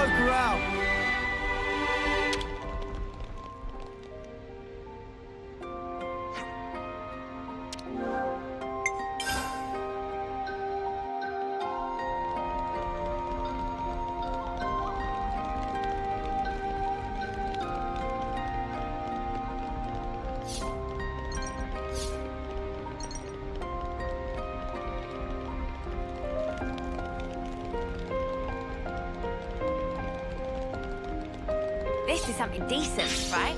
poke around. This is something decent, right?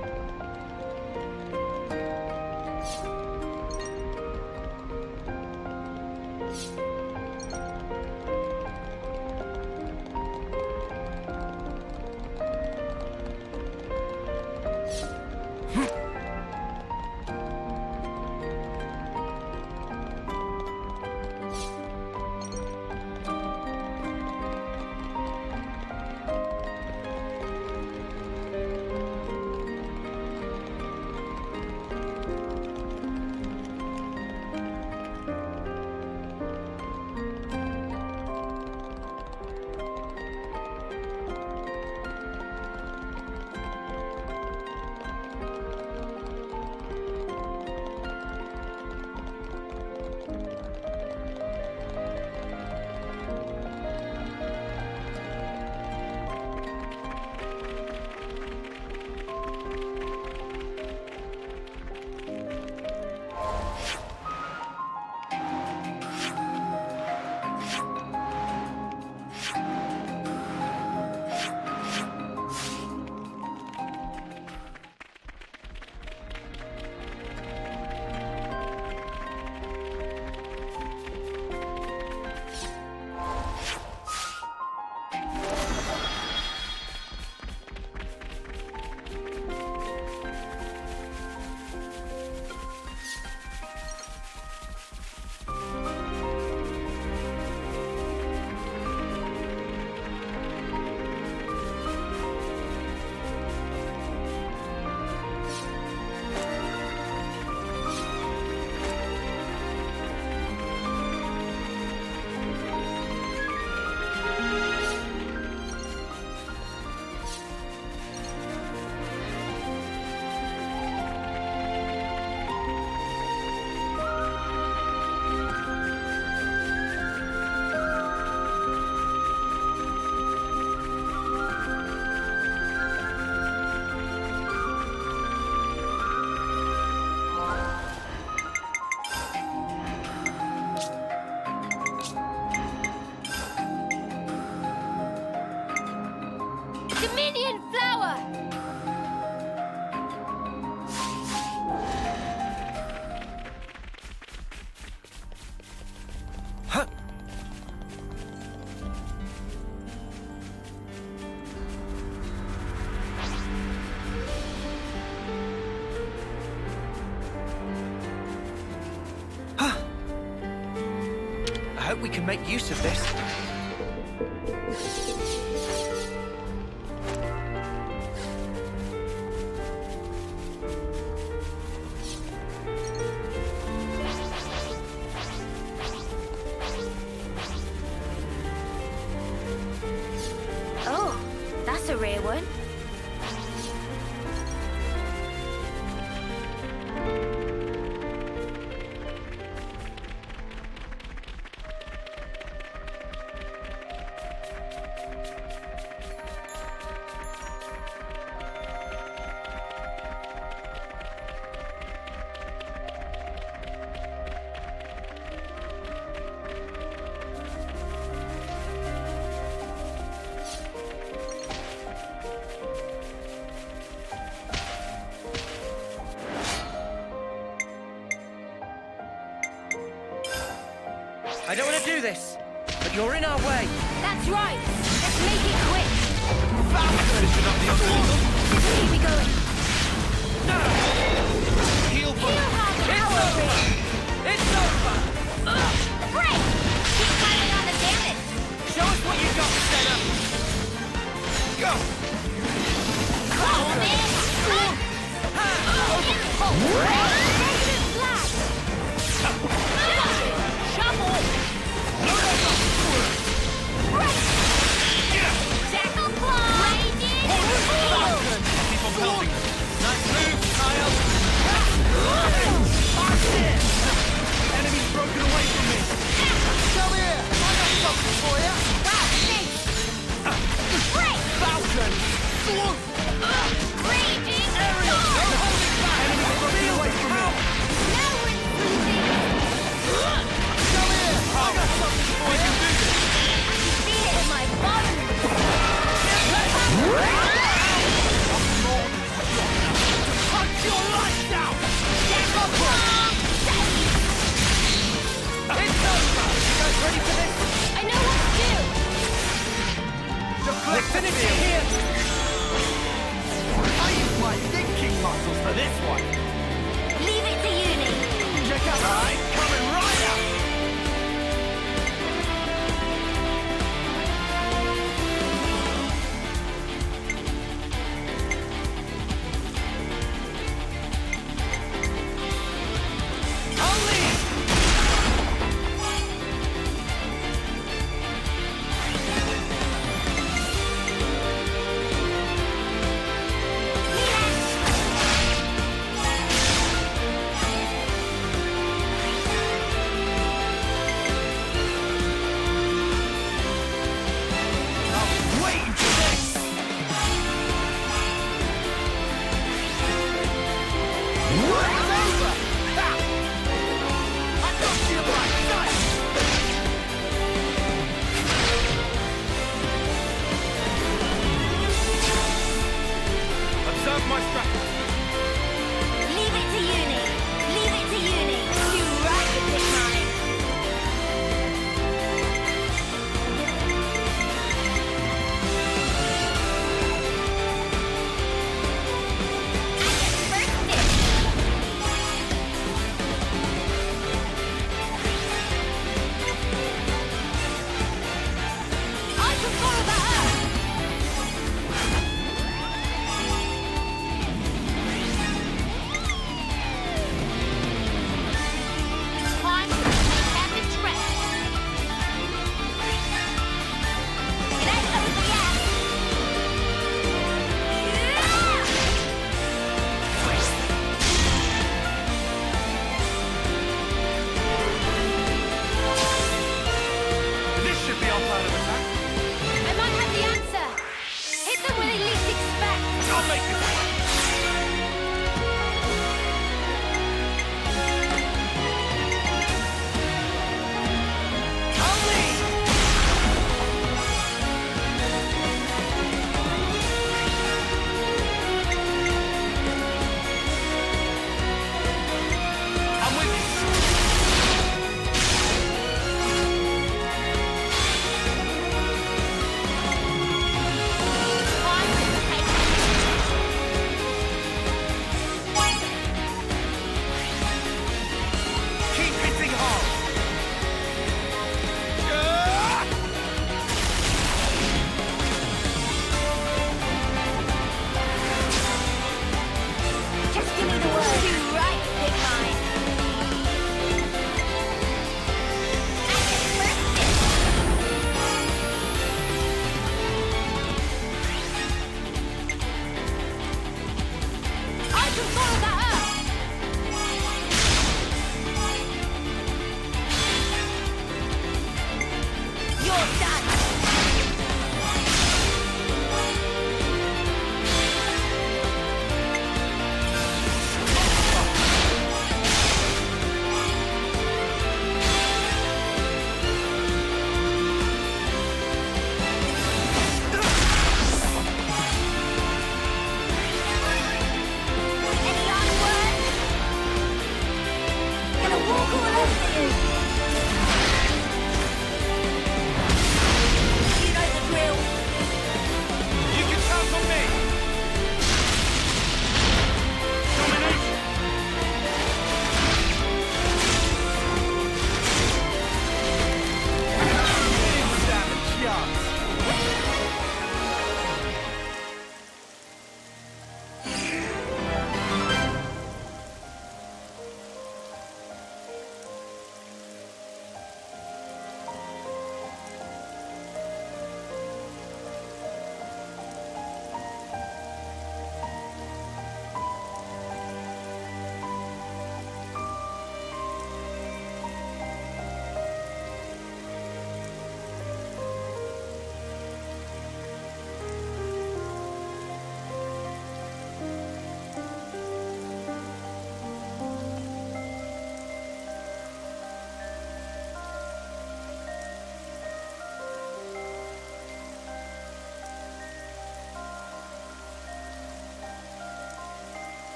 Dominion flower! Huh. Huh. I hope we can make use of this. Oh, that's a rare one. I don't want to do this, but you're in our way. That's right. Let's make it quick. Finishing up the uncle. Keep me going. No! Heal for Heal half an hour, Rick. It's over! Great! Keep piling on the damage. Show us what you got, Senna! Go! Come on, man! Negative flash! Shovel! Right! Jack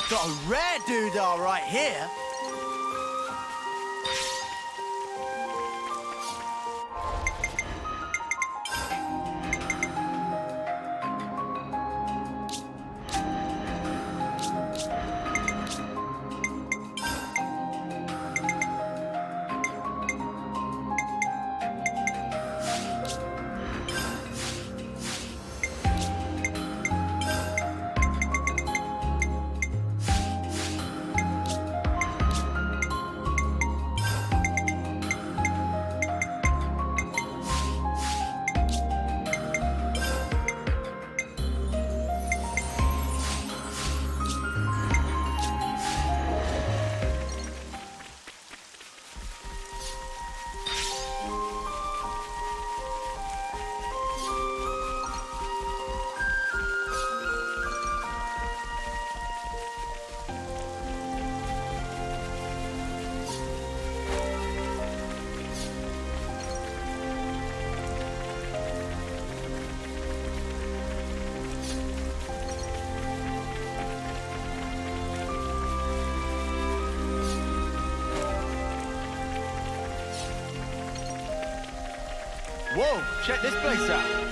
Got a rare doodah right here. Whoa, check this place out.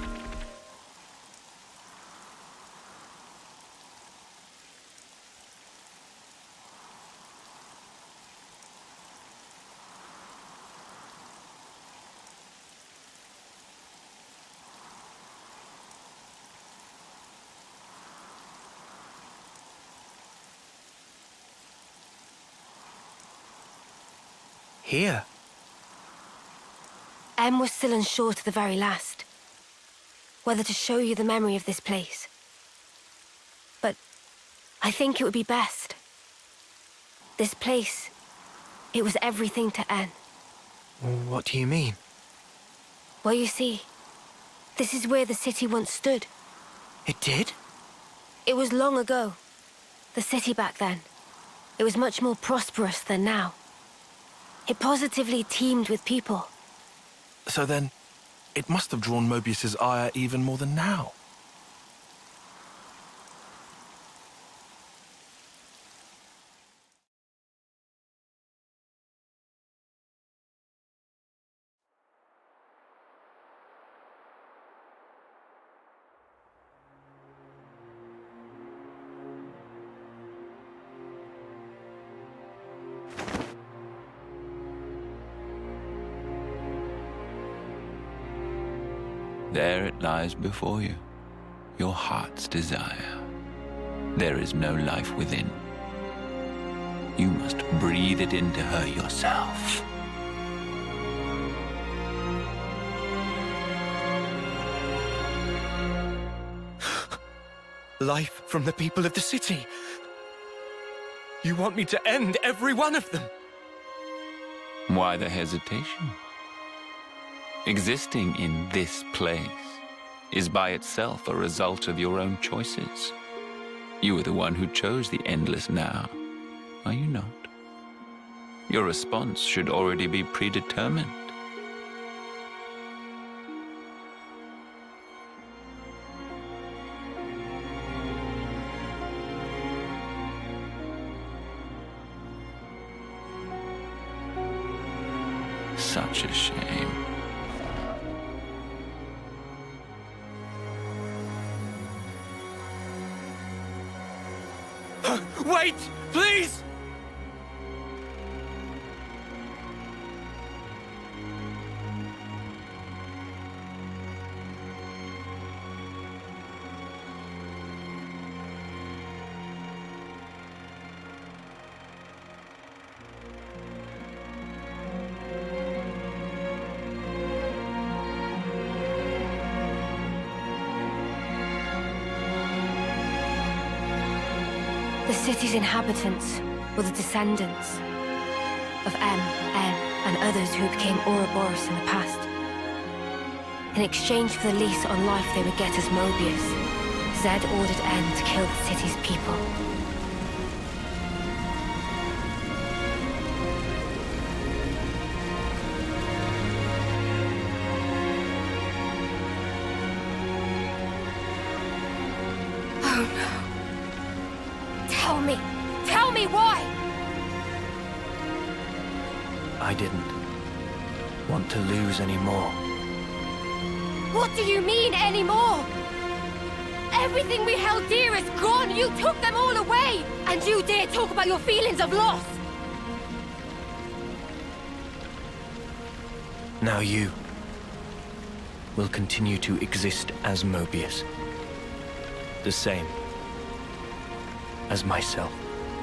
Here. Em was still unsure to the very last whether to show you the memory of this place. But I think it would be best. This place, it was everything to En. What do you mean? Well, you see, this is where the city once stood. It did? It was long ago. The city back then. It was much more prosperous than now. It positively teemed with people. So then, it must have drawn Mobius's ire even more than now. There it lies before you, your heart's desire. There is no life within. You must breathe it into her yourself. Life from the people of the city. You want me to end every one of them? Why the hesitation? Existing in this place is by itself a result of your own choices. You are the one who chose the endless now, are you not? Your response should already be predetermined. Such a shame. Wait, please! The city's inhabitants were the descendants of Em, En, and others who became Ouroboros in the past. In exchange for the lease on life they would get as Mobius, Zed ordered En to kill the city's people. Oh no. Tell Tell me! Tell me why! I didn't want to lose anymore. What do you mean, anymore? Everything we held dear is gone! You took them all away! And you dare talk about your feelings of loss! Now you will continue to exist as Mobius. The same as myself.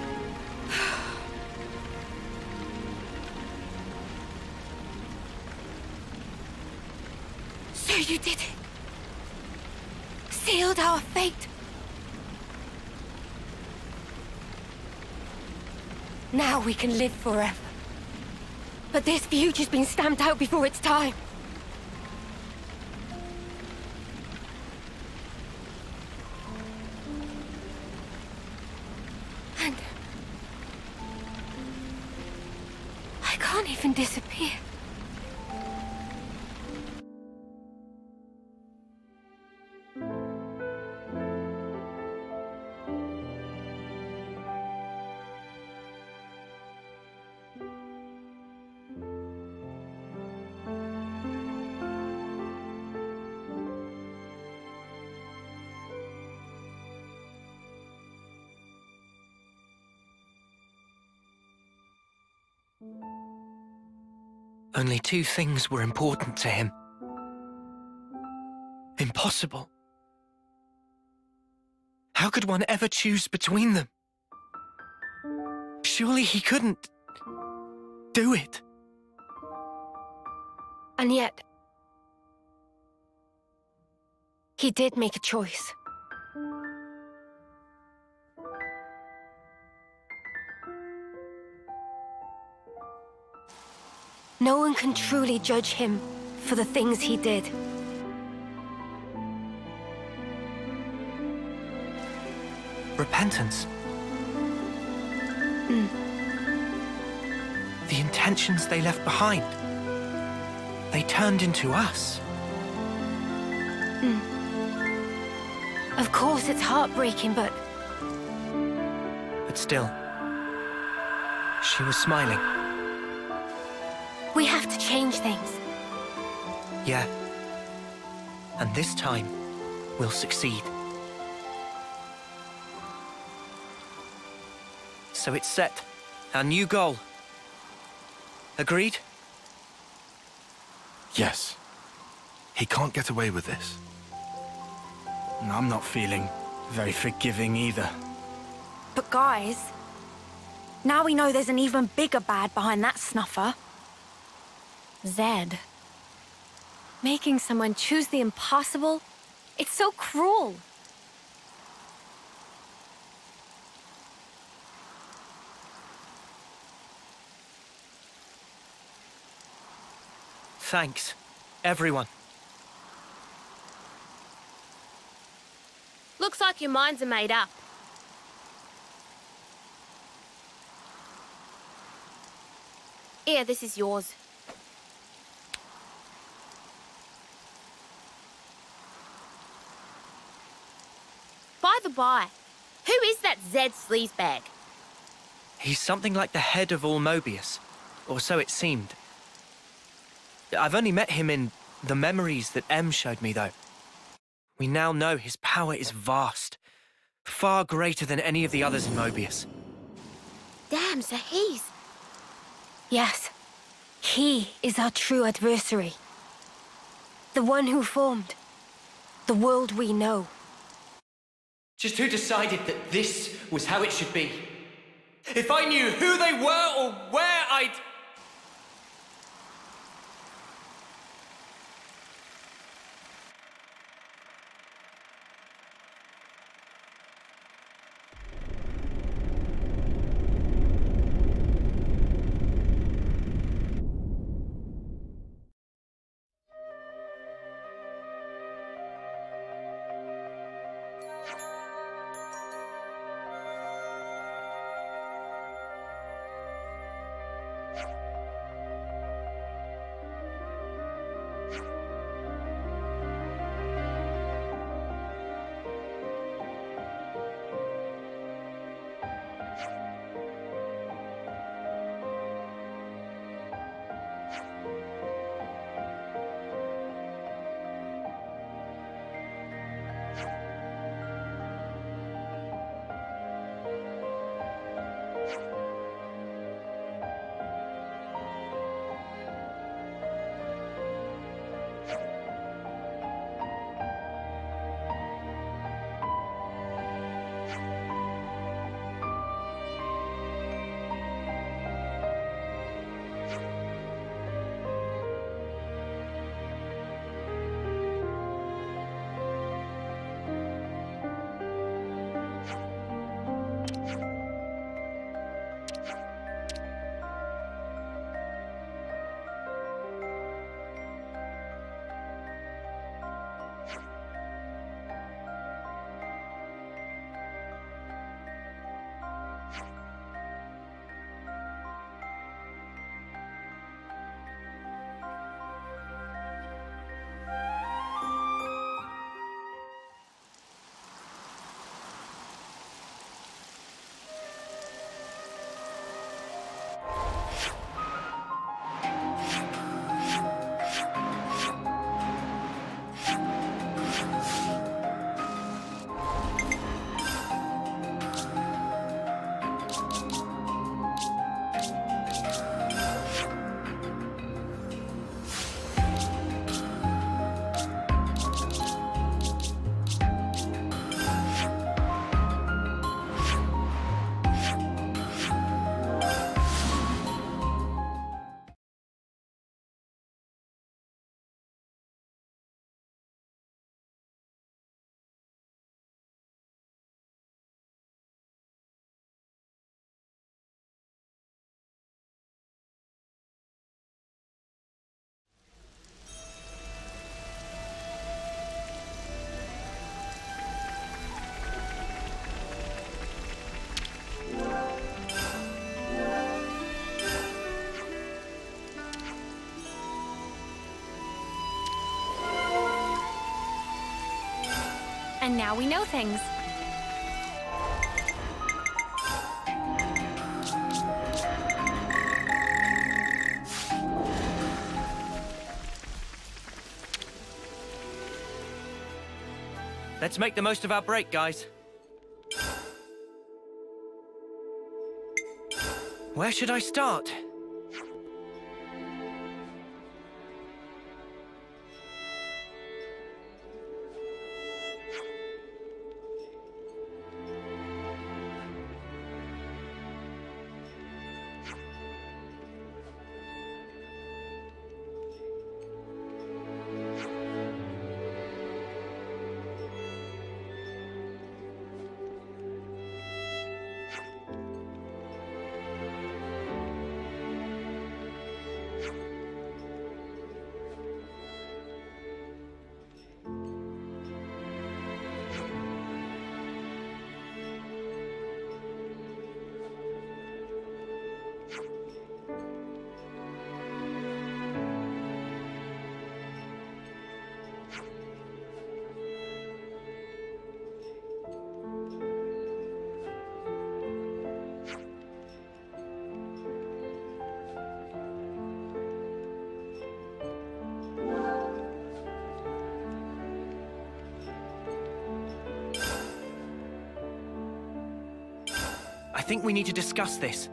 So you did it. Sealed our fate. Now we can live forever. But this future's been stamped out before its time. And I can't even disappear. Only two things were important to him. Impossible. How could one ever choose between them? Surely he couldn't do it. And yet, he did make a choice. No one can truly judge him for the things he did. Repentance. The intentions they left behind. They turned into us. Of course, it's heartbreaking, but still, she was smiling. we have to change things. Yeah. And this time, we'll succeed. So it's set. Our new goal. Agreed? Yes. He can't get away with this. I'm not feeling very forgiving either. But guys, now we know there's an even bigger bad behind that snuffer. Zed. Making someone choose the impossible, it's so cruel. Thanks, everyone. Looks like your minds are made up. Here, this is yours. By the by, who is that Zed sleazebag? He's something like the head of all Mobius, or so it seemed. I've only met him in the memories that M showed me, though. We now know his power is vast, far greater than any of the others in Mobius. Damn, so he's... Yes, he is our true adversary. The one who formed the world we know. Just who decided that this was how it should be? If I knew who they were or where I'd... And now we know things. Let's make the most of our break, guys. Where should I start? I think we need to discuss this.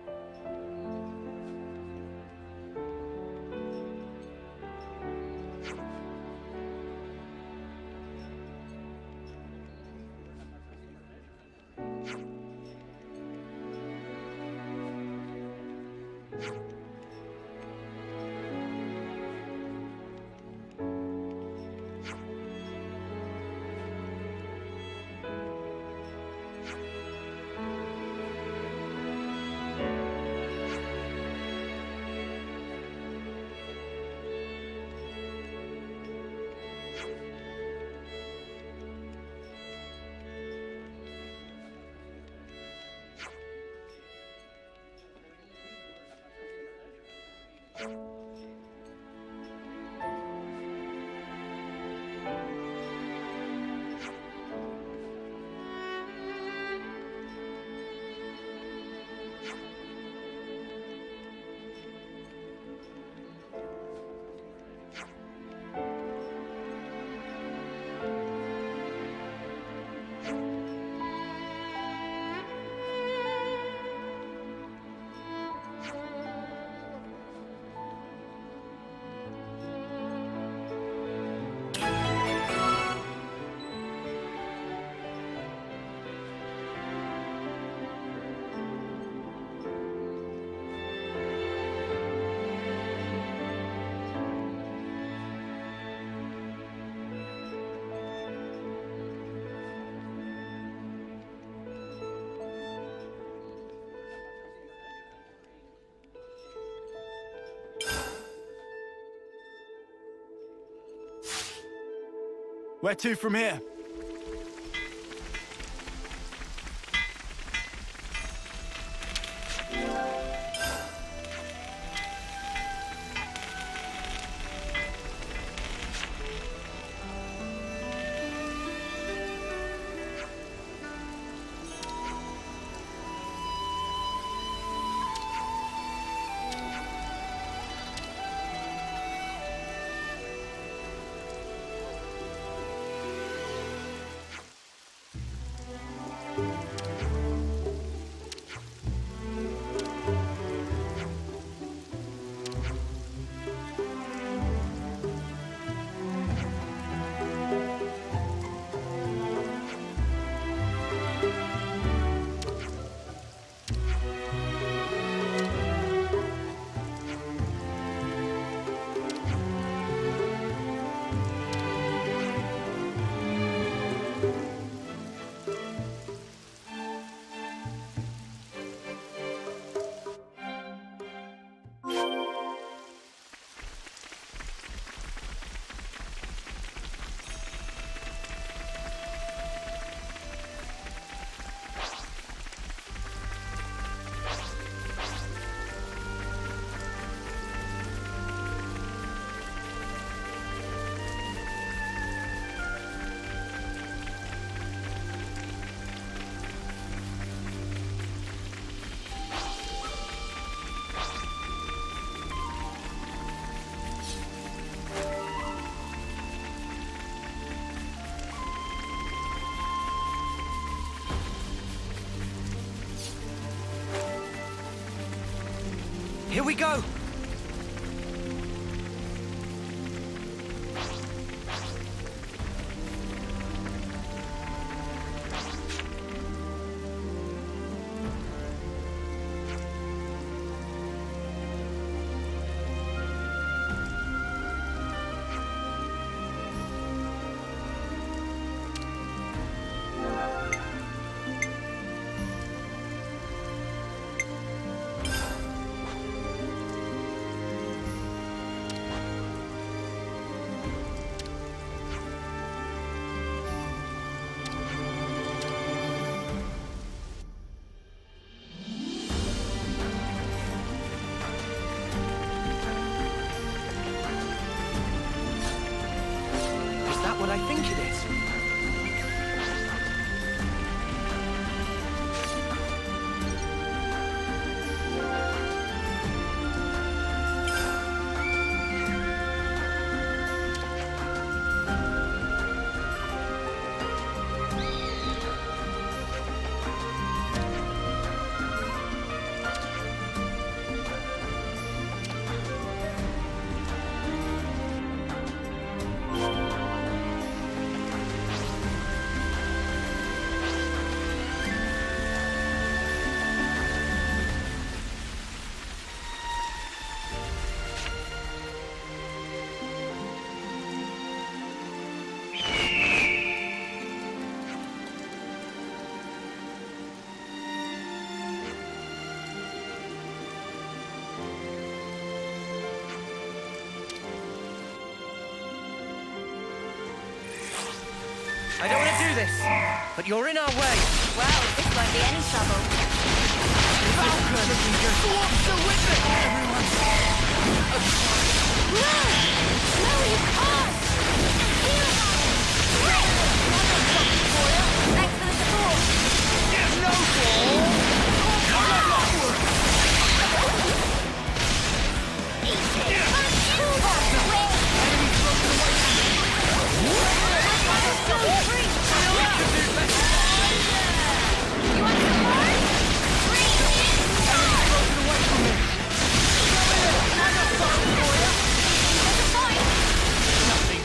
Where to from here? we go? What I think it is. I don't want to do this, but you're in our way. Well, this won't be any trouble. Falcon! What's the witness? No, you can't! Thanks for the support. No ball! Nothing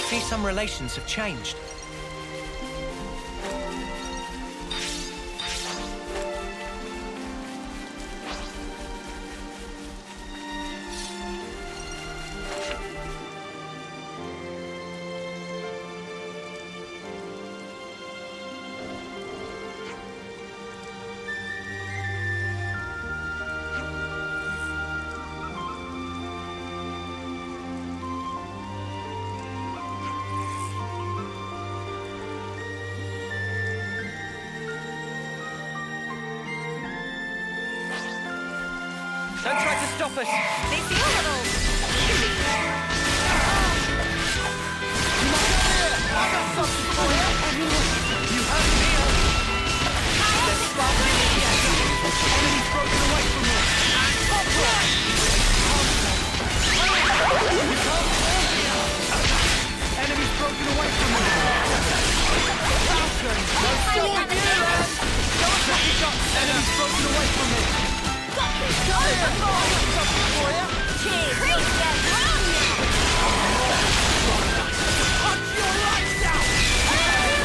see some relations have changed. Don't try to stop us! They seem a little... I got something for you! You have me here! Let's stop the enemy's broken away from me! Enemy's broken away from me! Falcon! No still with you, man! Enemy's broken away from me! Punch your lights out!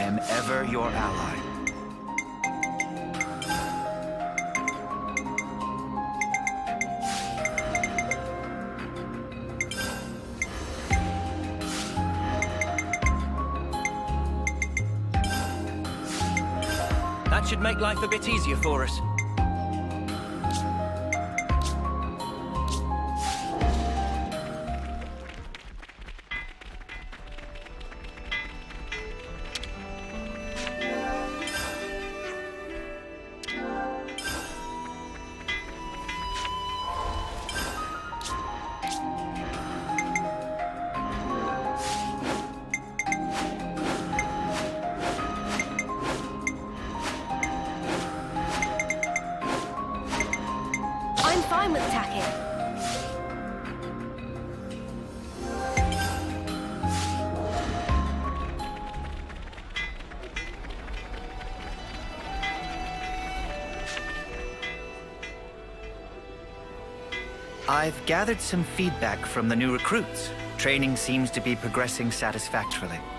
am ever your ally. That should make life a bit easier for us. I'm fine with attacking. I've gathered some feedback from the new recruits. Training seems to be progressing satisfactorily.